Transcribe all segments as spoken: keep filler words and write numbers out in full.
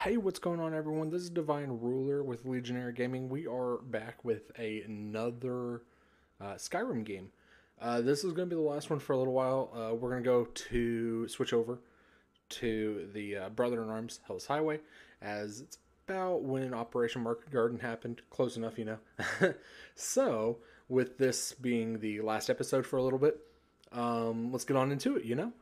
Hey, what's going on, everyone? This is DivineRuler with Legionary Gaming. We are back with a, another uh, Skyrim game. Uh, this is going to be the last one for a little while. Uh, we're going to go to switch over to the uh, Brother in Arms Hell's Highway, as it's about when Operation Market Garden happened. Close enough, you know. So, with this being the last episode for a little bit, um, let's get on into it, you know?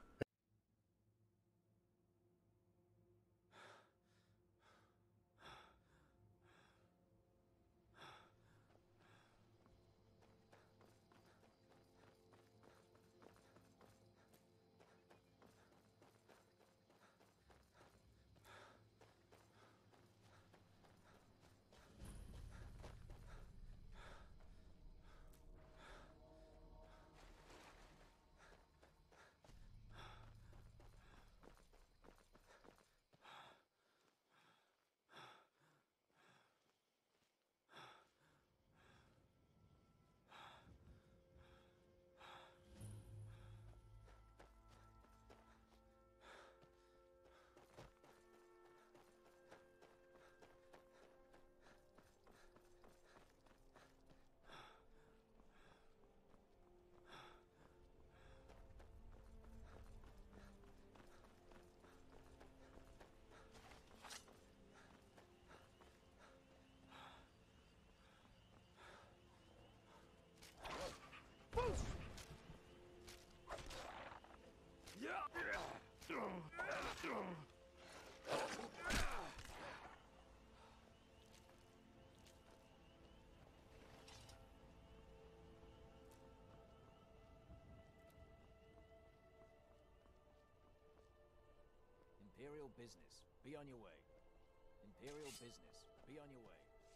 Imperial business, be on your way. Imperial business, be on your way.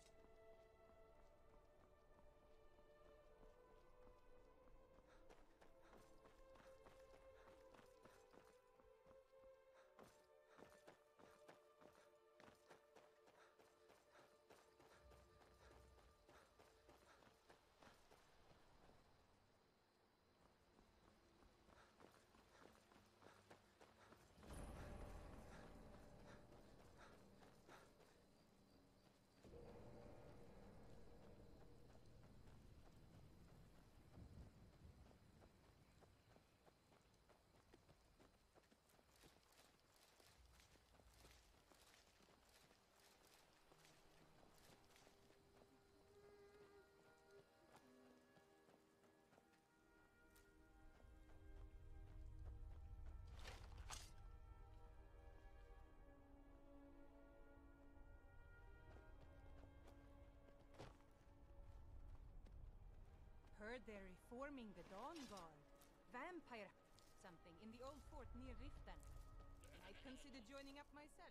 Heard they're reforming the Dawn Guard. Vampire something in the old fort near Riften. Might consider joining up myself.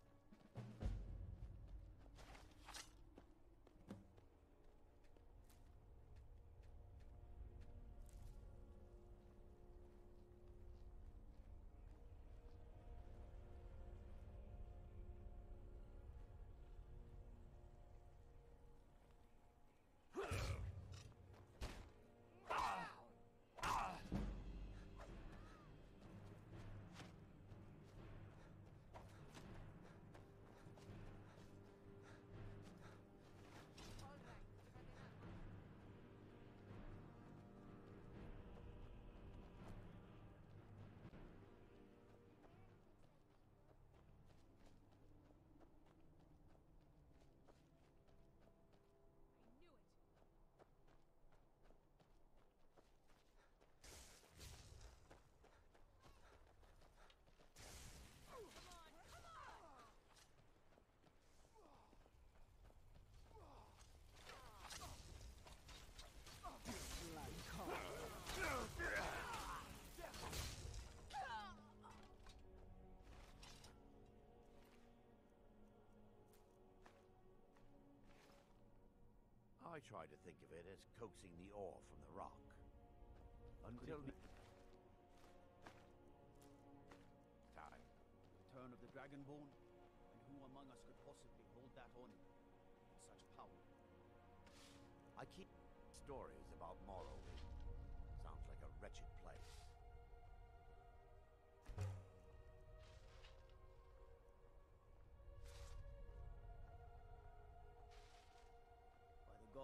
I try to think of it as coaxing the ore from the rock. Until the time. Return of the Dragonborn? And who among us could possibly hold that on with such power? I keep stories about Morrowind. Sounds like a wretched place.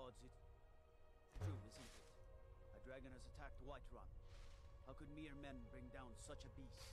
odds it's true, isn't it? A dragon has attacked Whiterun. How could mere men bring down such a beast?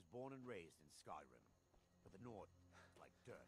born and raised in Skyrim, but the North is like dirt.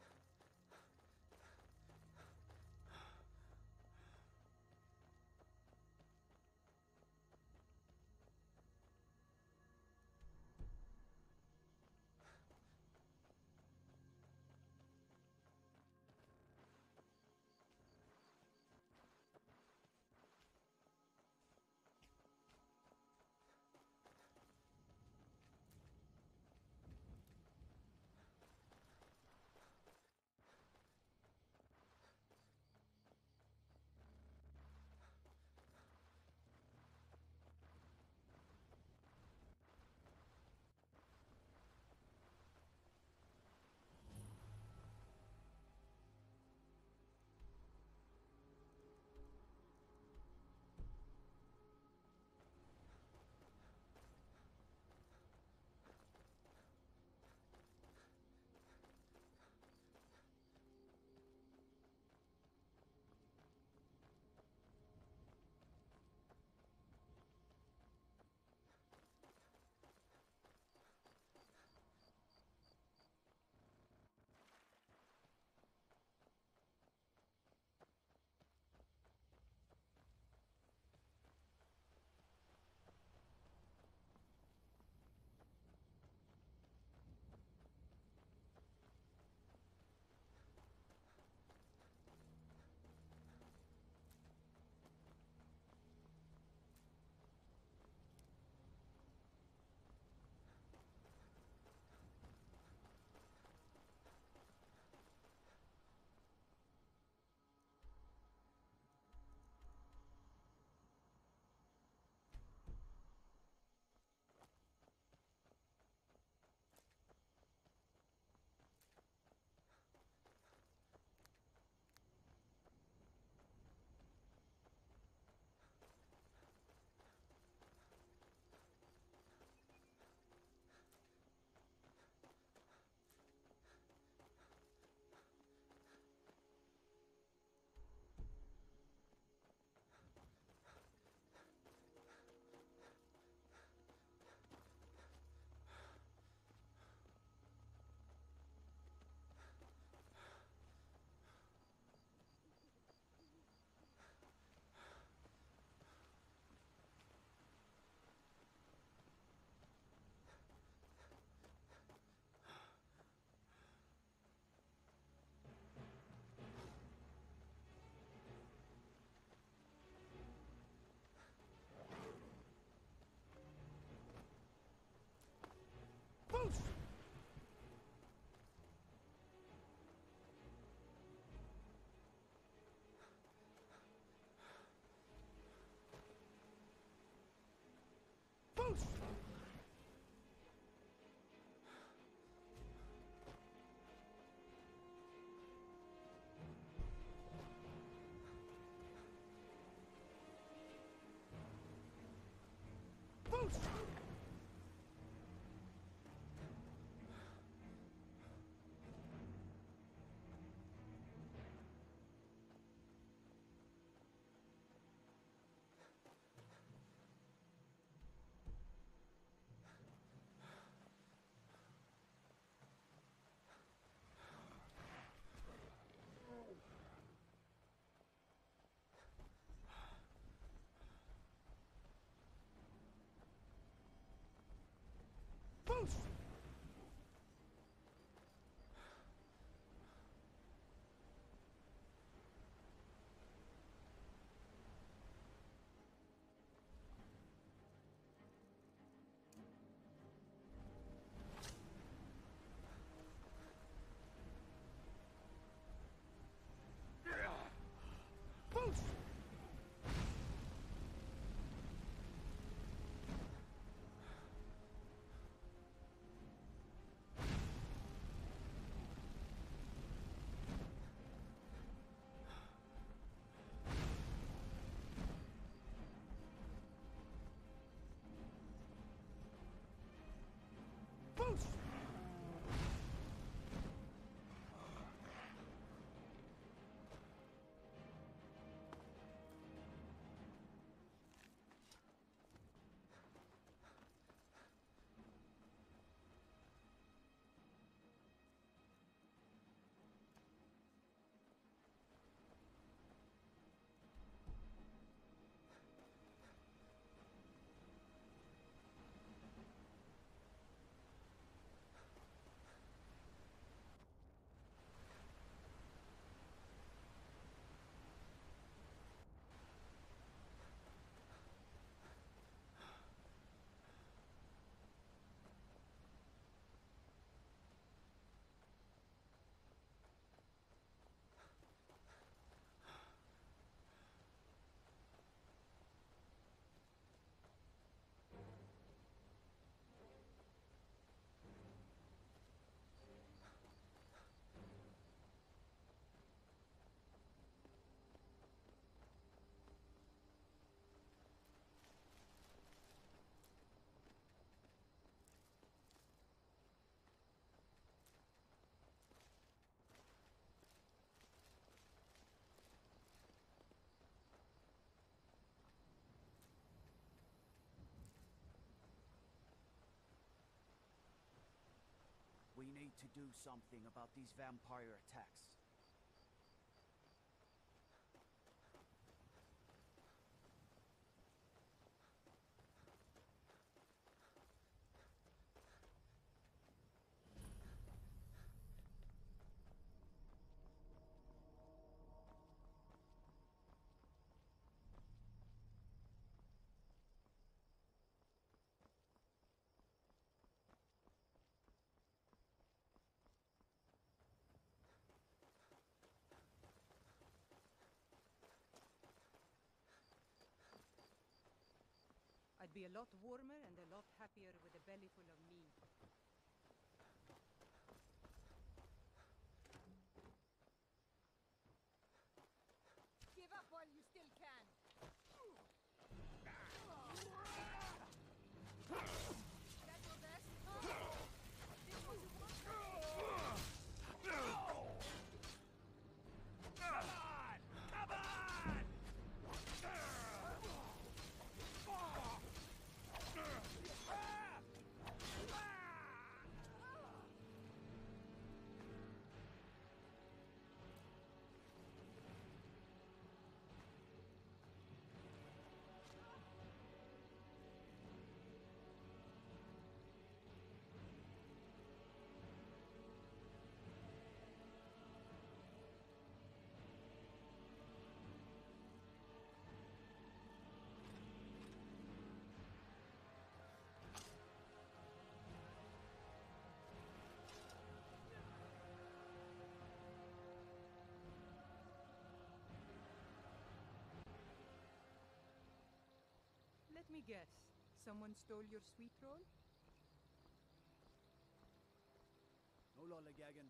to do something about these vampire attacks. I'd be a lot warmer and a lot happier with a belly full of meat. Give up while you still can. That's your best? This what you want? Let me guess. Someone stole your sweet roll? No lollygagging.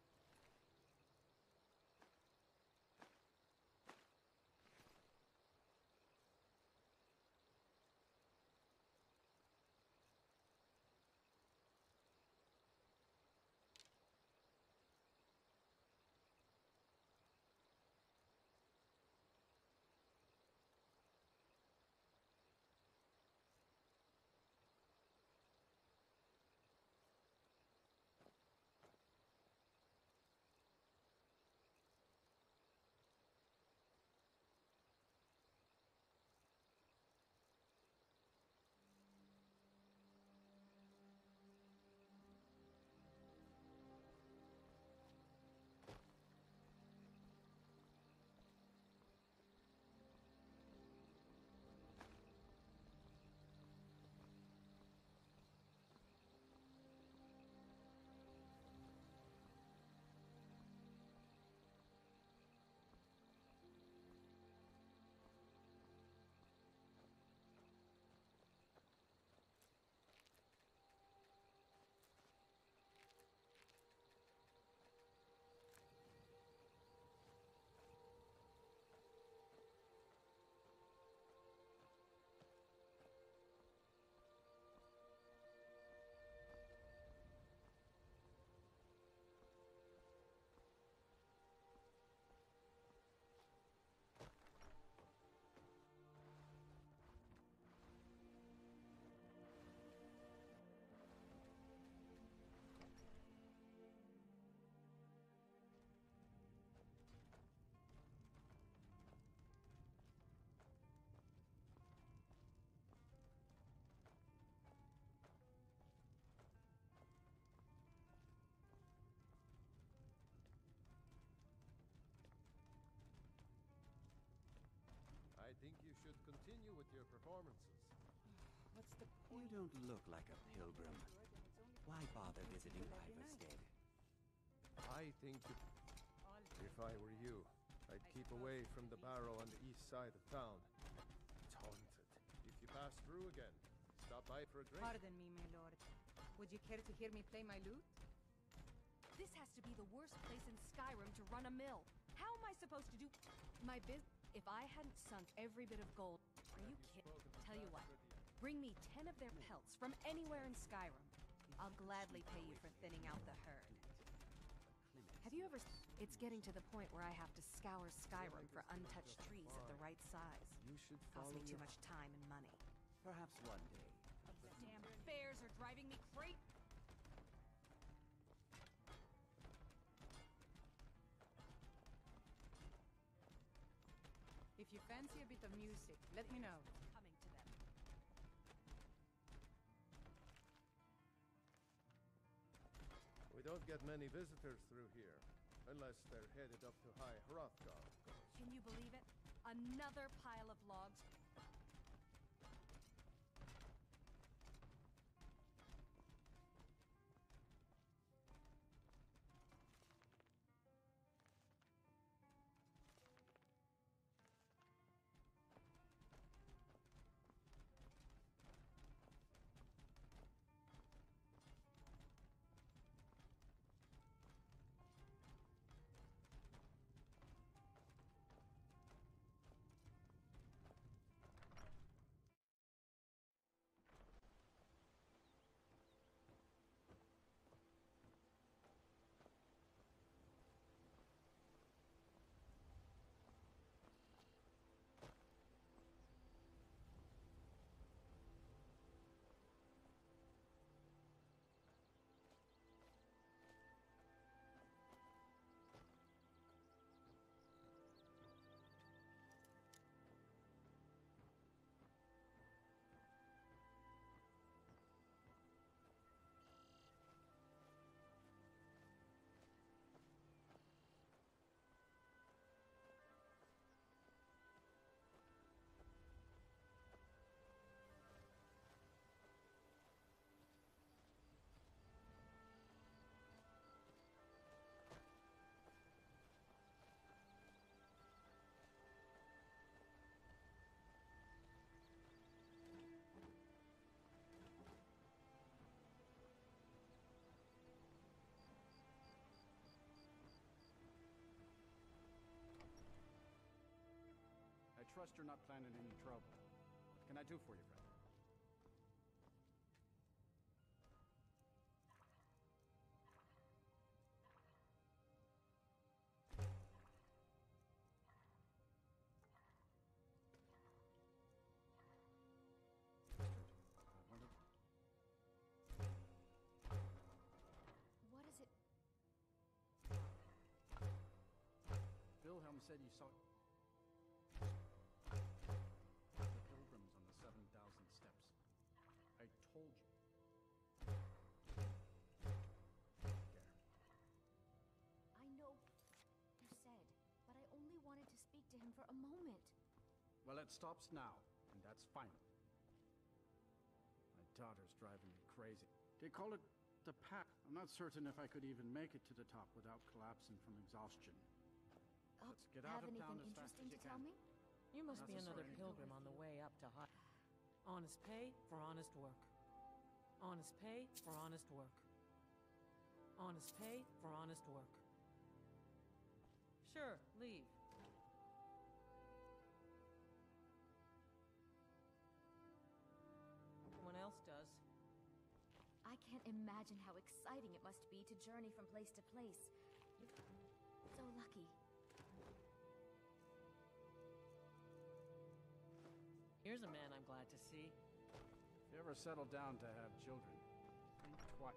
I think you should continue with your performances. What's the You point? don't look like a pilgrim. Why bother visiting Ivarstead? I think that if I were you, I'd keep away from the barrow on the east side of town. It's haunted. If you pass through again, stop by for a drink. Pardon me, my lord. Would you care to hear me play my lute? This has to be the worst place in Skyrim to run a mill. How am I supposed to do my biz? If I hadn't sunk every bit of gold, are you kidding? Tell you what, bring me ten of their pelts from anywhere in Skyrim. I'll gladly pay you for thinning out the herd. Have you ever... It's getting to the point where I have to scour Skyrim for untouched trees of the right size. You should Costs follow me too your... much time and money. Perhaps one day. These damn bears are driving me crazy. If you fancy a bit of music, let me know. Coming to them. We don't get many visitors through here, unless they're headed up to High Hrothgar, of course. Can you believe it? Another pile of logs. I trust you're not planning any trouble. What can I do for you, friend? What is it? Wilhelm said you saw the pilgrims on the seven thousand steps. I told you. There. I know you said, but I only wanted to speak to him for a moment. Well, it stops now, and that's final. My daughter's driving me crazy. They call it the pack. I'm not certain if I could even make it to the top without collapsing from exhaustion. Oh, Let's get out have of town anything as fast interesting as you to tell can. me? You must be another Necessary. pilgrim on the way up to high. Honest pay for honest work. Honest pay for honest work. Honest pay for honest work. Sure, leave. Everyone else does. I can't imagine how exciting it must be to journey from place to place. You're so lucky. Here's a man I'm glad to see. If you ever settle down to have children, think twice.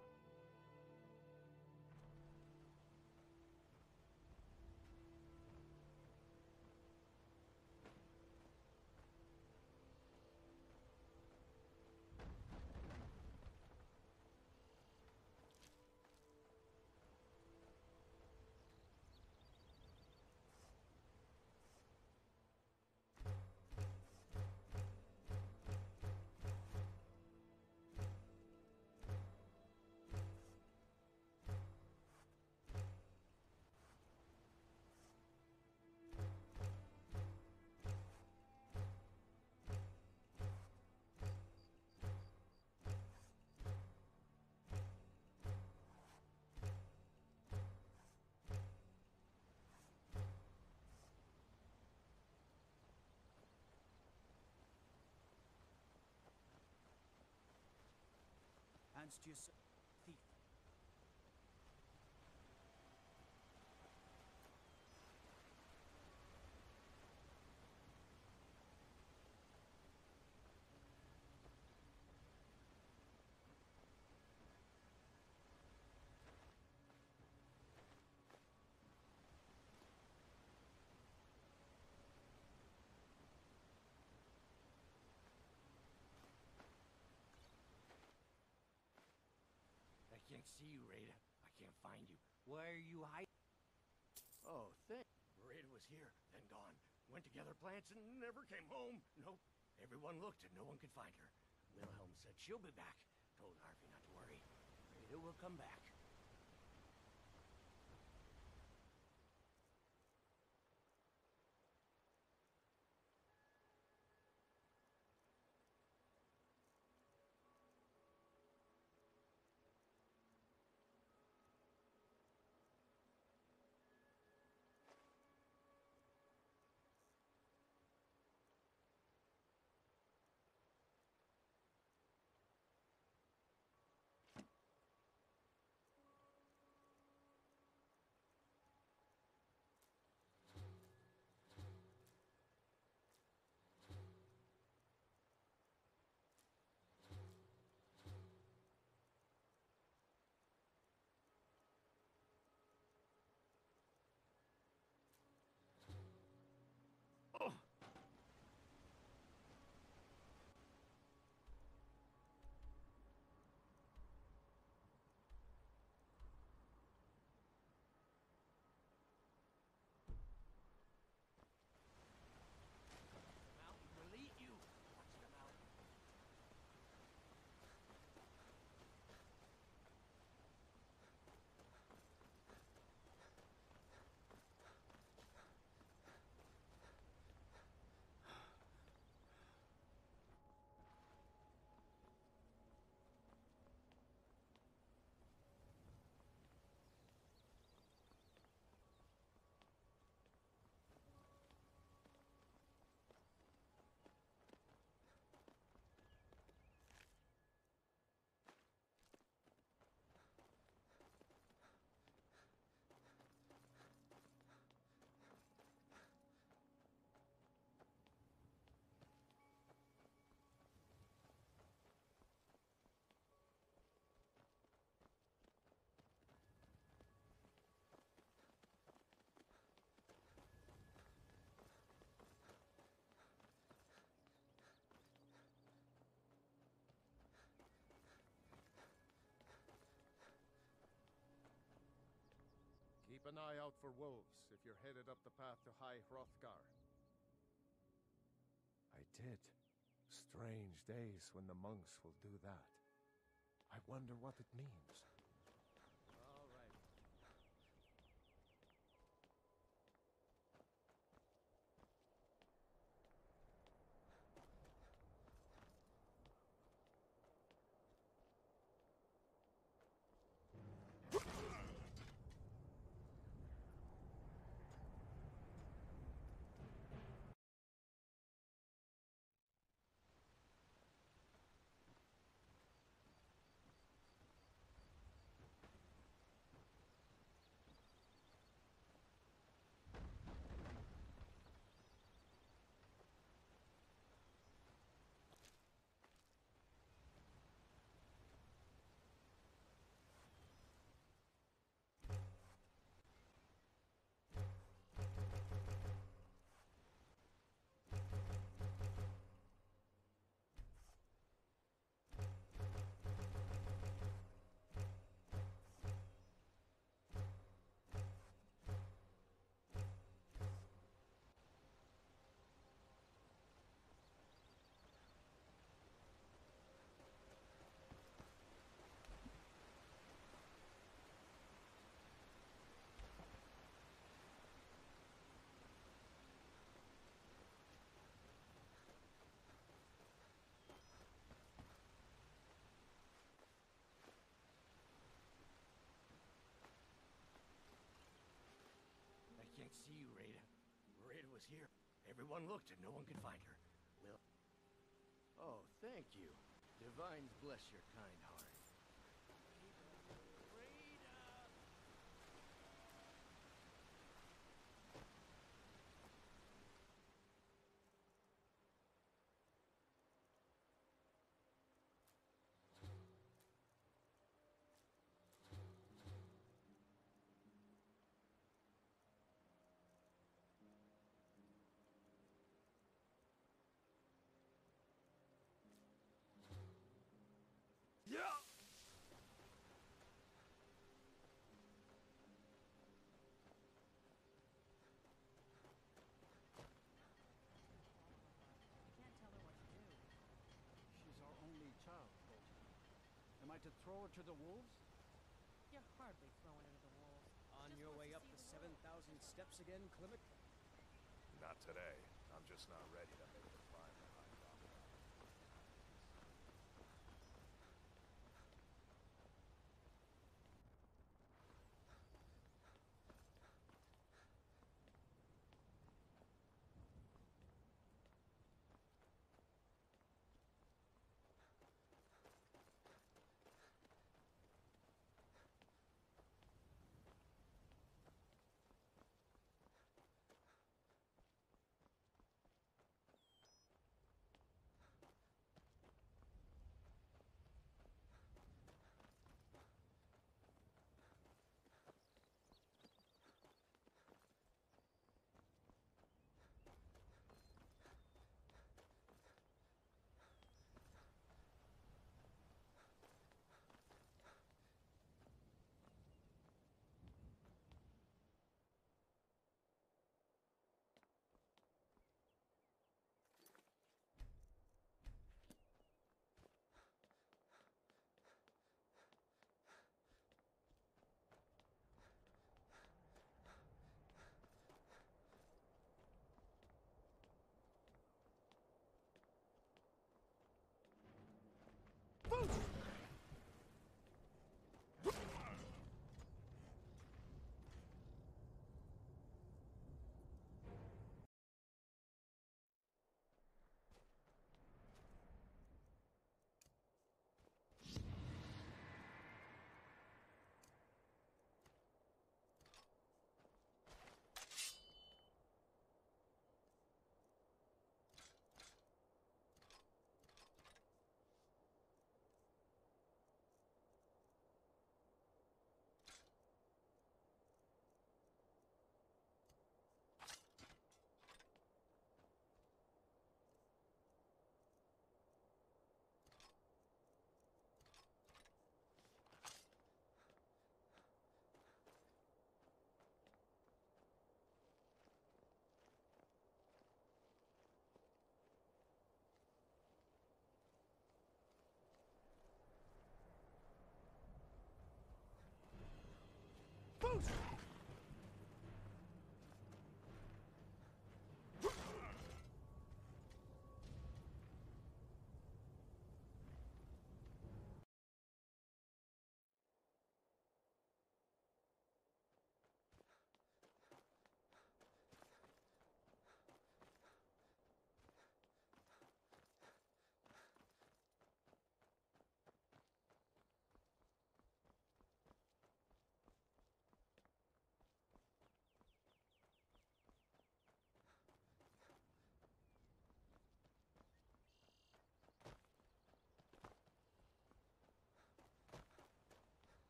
Hands to yourself, thief. can't see you, Rada. I can't find you. Why are you hiding? Oh, thank. Rada was here, then gone. Went to gather plants and never came home. Nope. Everyone looked and no one could find her. Wilhelm said she'll be back. Told Harvey not to worry. Rada will come back. Mountain will eat you. Watch the mountain. Keep an eye out for wolves if you're headed up the path to High Hrothgar. I did. Strange days when the monks will do that. I wonder what it means. All right. I can't see you, Rada. Rada was here. Everyone looked and no one could find her. Well, oh, thank you. Divines bless your kind heart. Yeah! to throw her to the wolves? You're hardly throwing her to the wolves. On Just your wants way to up see the the seven world. thousand steps again, Clement? Not today. I'm just not ready to make the climb to high drop.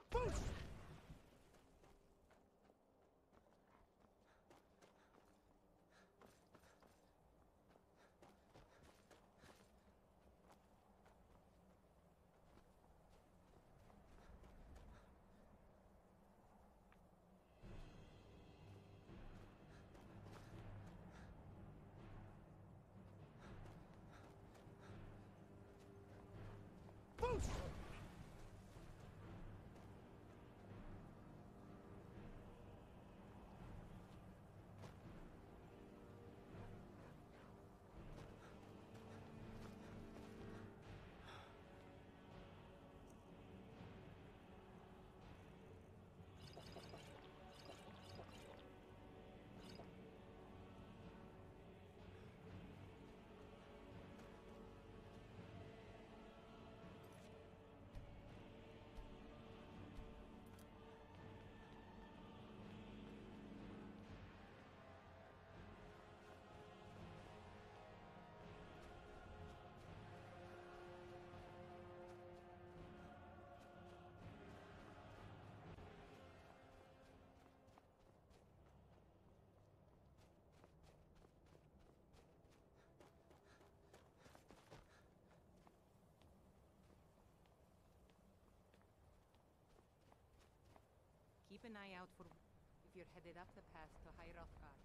Keep an eye out for if you're headed up the path to High Hrothgar.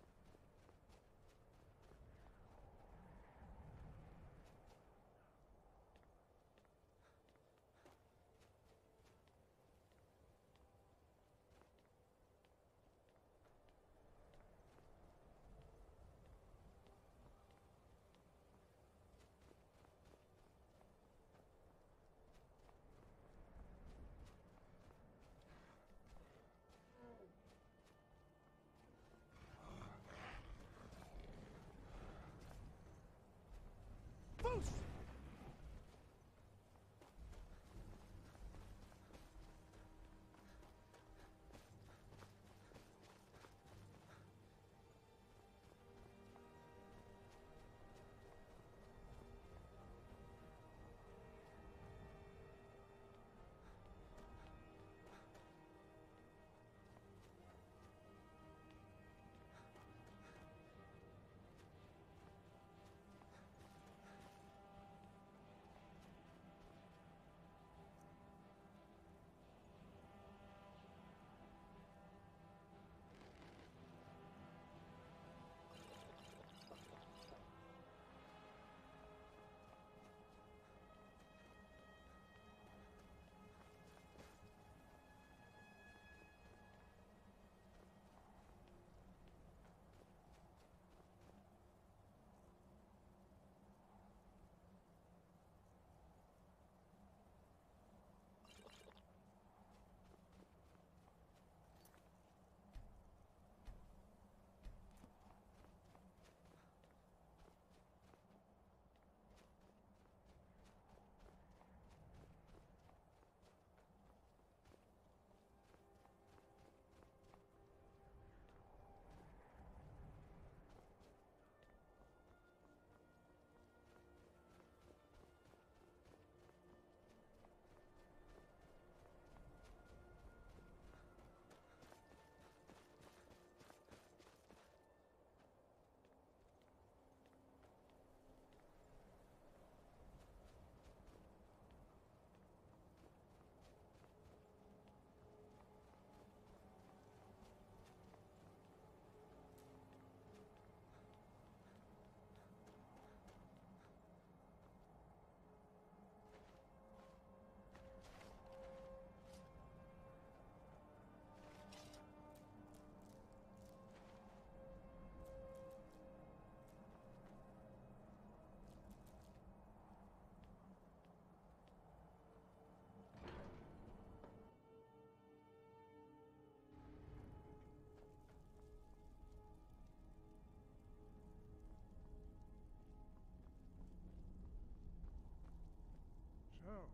So,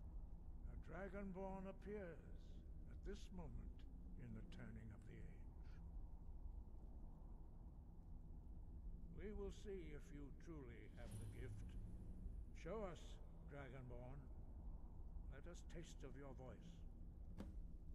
a Dragonborn appears at this moment in the turning of the age. We will see if you truly have the gift. Show us, Dragonborn. Let us taste of your voice.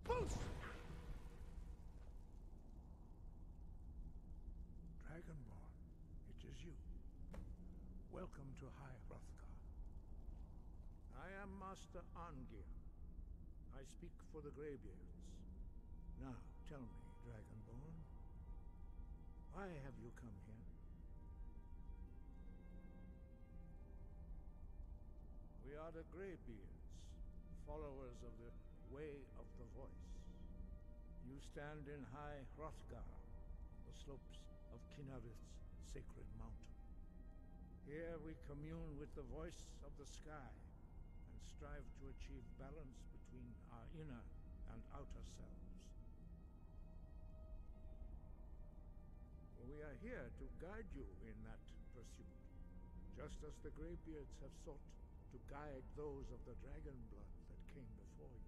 Dragonborn, it is you. Welcome to High Hrothgar. I am Master Arngir. I speak for the Greybeards. Now, tell me, Dragonborn, why have you come here? We are the Greybeards, followers of the Way of the Voice. You stand in High Hrothgar, the slopes of Kinnarith's sacred mountain. Here we commune with the voice of the sky and strive to achieve balance between our inner and outer selves. We are here to guide you in that pursuit, just as the Greybeards have sought to guide those of the dragon blood that came before you.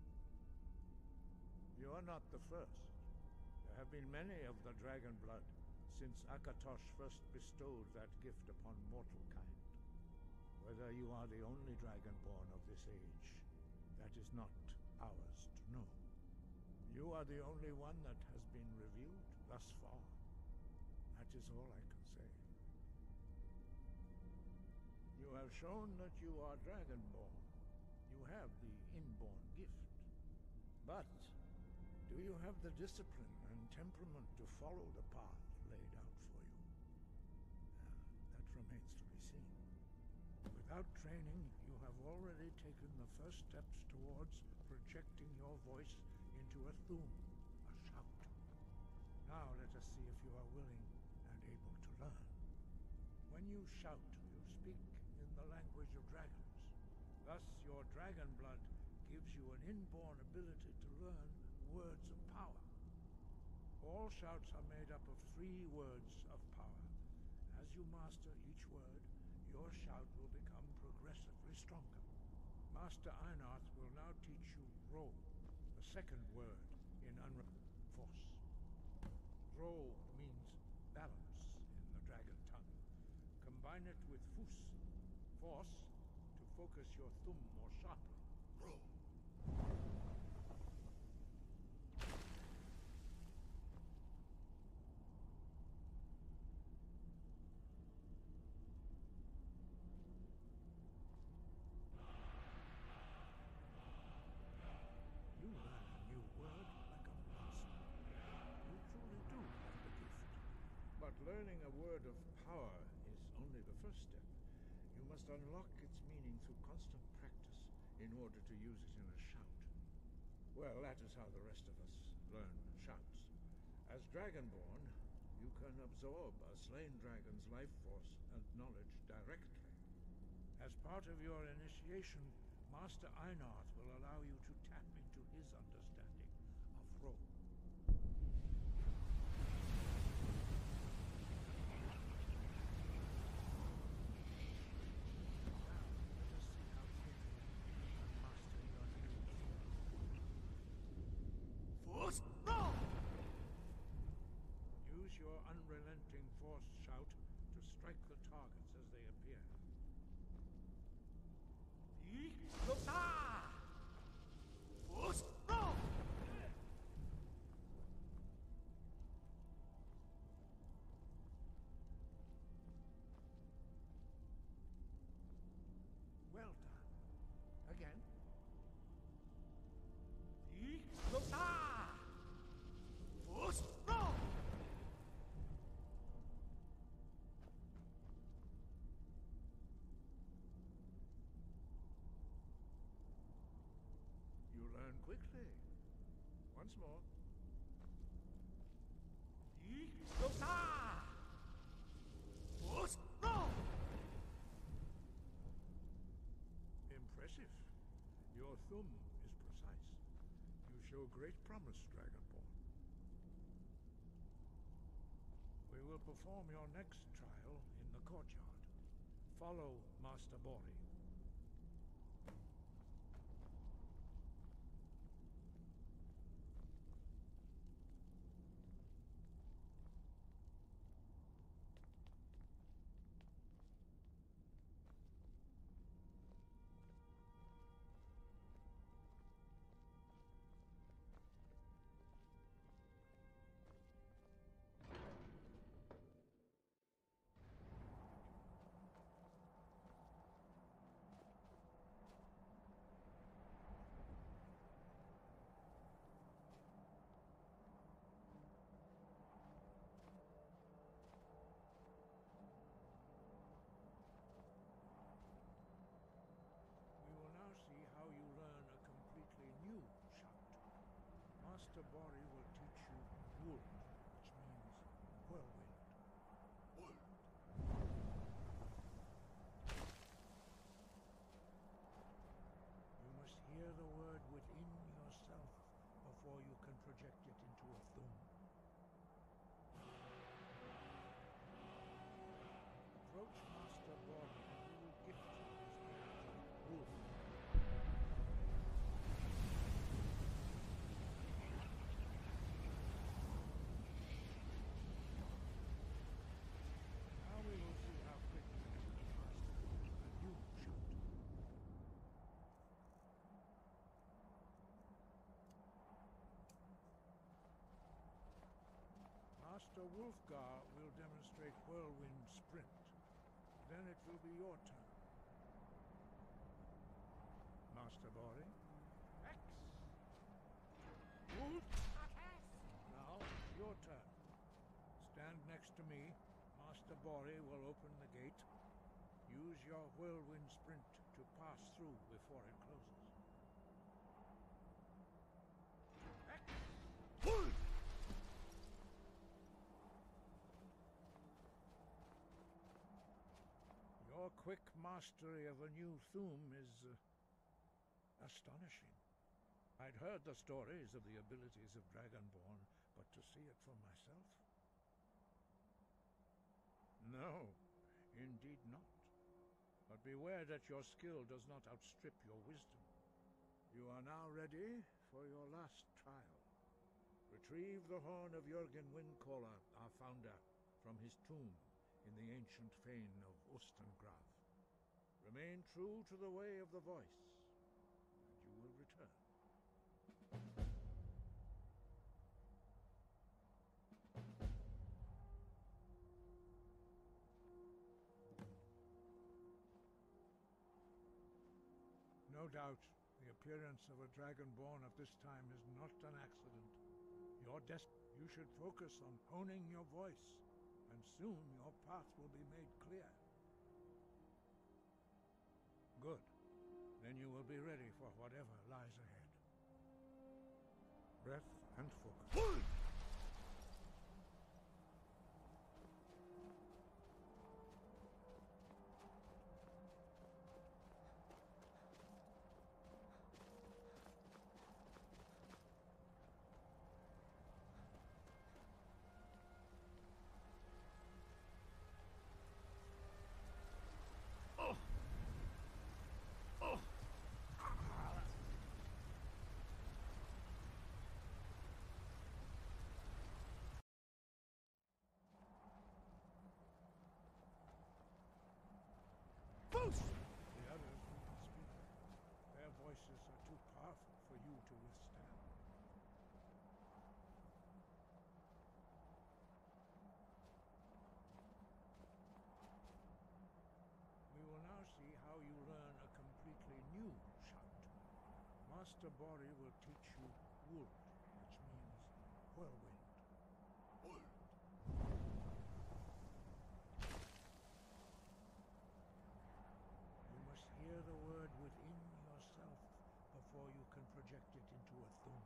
You are not the first. There have been many of the dragon blood since Akatosh first bestowed that gift upon mortal kind. Whether you are the only dragonborn of this age, that is not ours to know. You are the only one that has been revealed thus far. That is all I can say. You have shown that you are dragonborn. You have the inborn gift. But do you have the discipline and temperament to follow the path laid out for you? Uh, that remains to be seen. Without training, you have already taken the first steps towards projecting your voice into a thum, a shout. Now let us see if you are willing and able to learn. When you shout, you speak in the language of dragons. Thus, your dragon blood gives you an inborn ability to learn words of power. All shouts are made up of three words of power. As you master each word, your shout will become progressively stronger. Master Einarth will now teach you Ro, the second word in Unre... Force. Ro means balance in the dragon tongue. Combine it with Fus, force, to focus your thumb more sharply. Ro. You learn a new word like a monster. You truly do have the gift. But learning a word of power is only the first step. You must unlock its meaning through constant practice in order to use it in a shout. Well, that is how the rest of us learn shouts. As Dragonborn, you can absorb a slain dragon's life force and knowledge directly. As part of your initiation, Master Einarth will allow you to tap into his understanding of Ro. Use your unrelenting force shout to strike the targets as they appear. Well done. Again. You learn quickly. Once more. Impressive. Your thumb is precise. You show great promise, Dragonborn. We will perform your next trial in the courtyard. Follow Master Bori. Master Bori will teach you Wold, which means whirlwind. Wold. You must hear the word within yourself before you can project it into a thum. Approach Master Bori and he will gift you his knowledge of Wold. Now we will see how quickly you can master a new shout. Master Wolfgar will demonstrate Whirlwind Sprint. Then it will be your turn. Master Bori. X. Wolf. Now, your turn. Stand next to me. Master Bori will open the gate. Use your Whirlwind Sprint to pass through before it closes. X. Wolf. Your quick mastery of a new thum is uh, astonishing. I'd heard the stories of the abilities of Dragonborn, but to see it for myself? No, indeed not. But beware that your skill does not outstrip your wisdom. You are now ready for your last trial. Retrieve the horn of Jürgen Windcaller, our founder, from his tomb in the ancient fane of Ustengrav. Remain true to the way of the voice, and you will return. No doubt, the appearance of a Dragonborn at this time is not an accident. Your destiny. You should focus on honing your voice, and soon your path will be made clear. Good. Then you will be ready for whatever lies ahead. Breath and focus. The others will not speak. Their voices are too powerful for you to withstand. We will now see how you learn a completely new shout. Master Bori will teach you Wold, which means whirlwind. Wold. Hear the word within yourself before you can project it into a thum.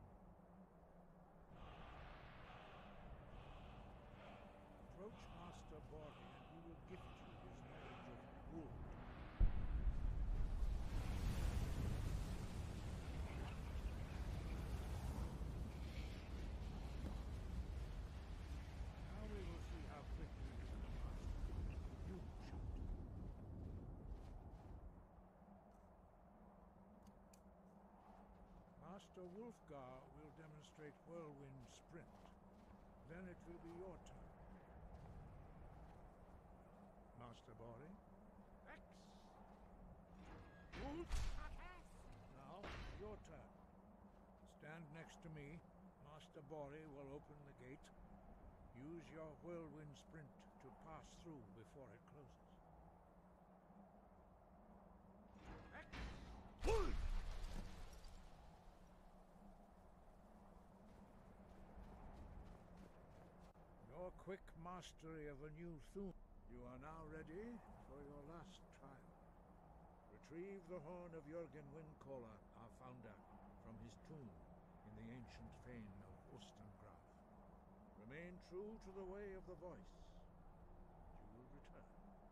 Approach Master Bori and he will gift you his knowledge of Wold. Now we will see how quickly you can master a new shout. Master Wolfgar will demonstrate Whirlwind Sprint. Then it will be your turn. Master Bori. X. Wolf. Now, your turn. Stand next to me. Master Bori will open the gate. Use your Whirlwind Sprint to pass through before it closes. X. Wolf. Your quick mastery of a new thum. You are now ready for your last trial. Retrieve the horn of Jürgen Windcaller, our founder, from his tomb in the ancient fane of Wednesday-Stonehearth. Remain true to the way of the voice. You will return.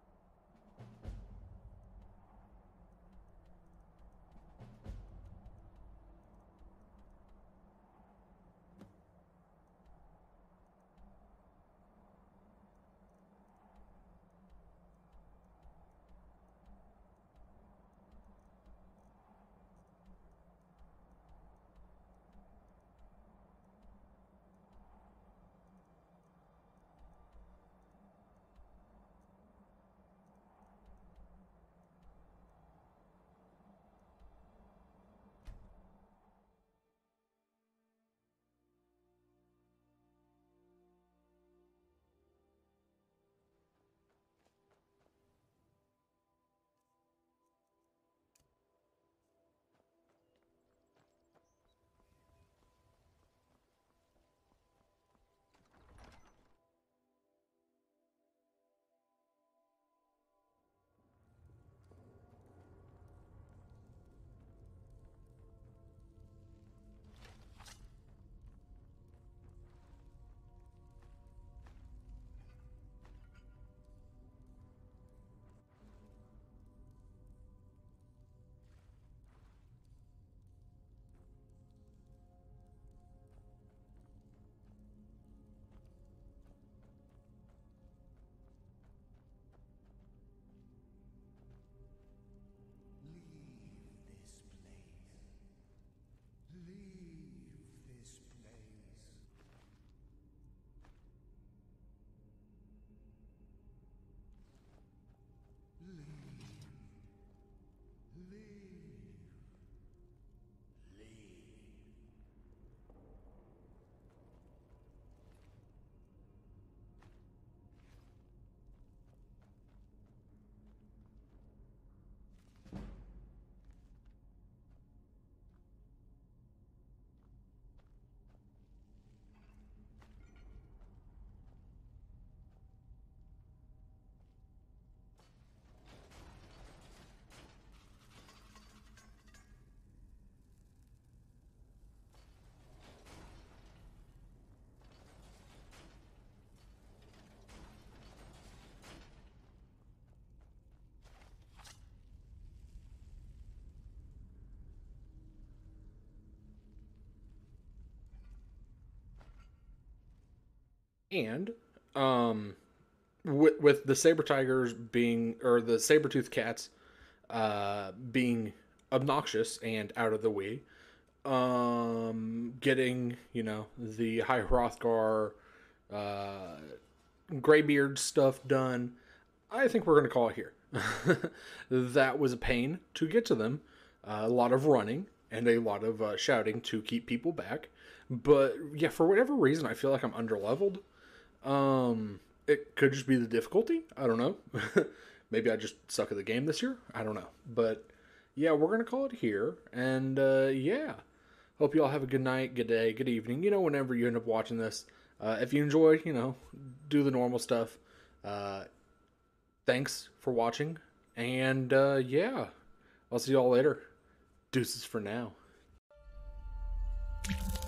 And um, with, with the saber tigers being, or the saber tooth cats uh, being obnoxious and out of the way, um, getting, you know, the High Hrothgar uh, Greybeard stuff done, I think we're going to call it here. That was a pain to get to them. Uh, a lot of running and a lot of uh, shouting to keep people back. But yeah, for whatever reason, I feel like I'm underleveled. Um, it could just be the difficulty. I don't know. Maybe I just suck at the game this year. I don't know. But yeah, we're going to call it here. And uh, yeah, hope you all have a good night, good day, good evening. You know, whenever you end up watching this. Uh, if you enjoy, you know, do the normal stuff. Uh, thanks for watching. And uh, yeah, I'll see you all later. Deuces for now.